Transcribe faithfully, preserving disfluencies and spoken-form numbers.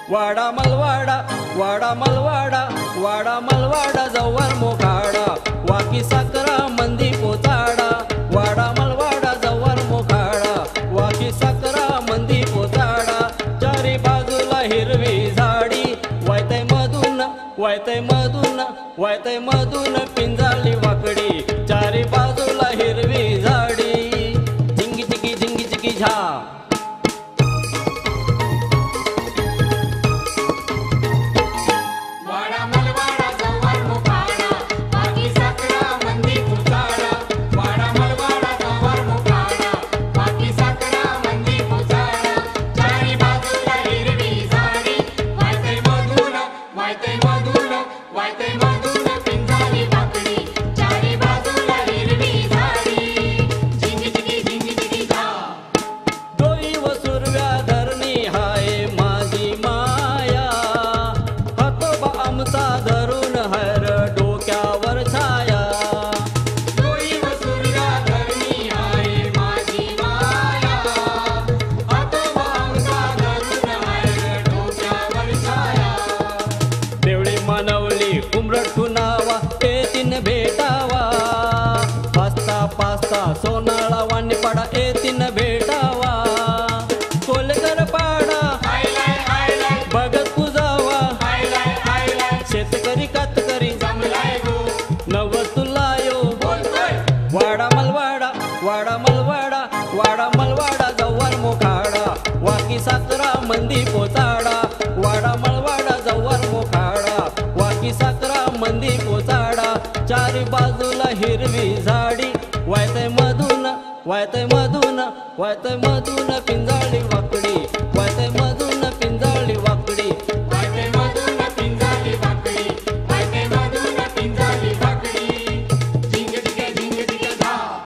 वाडा मलवाडा वाडा मलवाडा वाडा मलवाडा जवळ मोखाडा वाकी साकरा मंदी पोचाडा वाडा मलवाडा जवळ मोखाडा वाकी साकरा मंदी पोचाडा चारी बाजूला हिरवी झाडी वायतय मधून वायतय मधून वायतय मधून पिंजाळी वाकडी चारी बाजूला हिरवी झाडी झिंगी चिकी झिंगी चिकी झा धरून हर डोक्यावर छाया डोई व सूर्या धरणी आहे माझी माया हातोबा आमचा धरून हर डोक्यावर छाया देवळी मानवली उमरट ठुनावा येतीन भेटावा पास्ता पास्ता सोनाळा वाणीपाडा येतीन भेटावा कोलकर पाडा भगत पूजावा शेतकरी कातकरी जमलाय गो नवतुलायो वाडा मलवाडा वाडा मलवाडा वाडा मलवाडा जवळ मोखाडा वाकी साकरा मंदी पोचाडा वाडा मलवाडा जवळ मोखाडा वाकी साकरा मंदी पोचाडा चारी बाजूला हिरवी झाडी वायतय मधून वायतय मधून वायतय मधून पिंजाळी वाक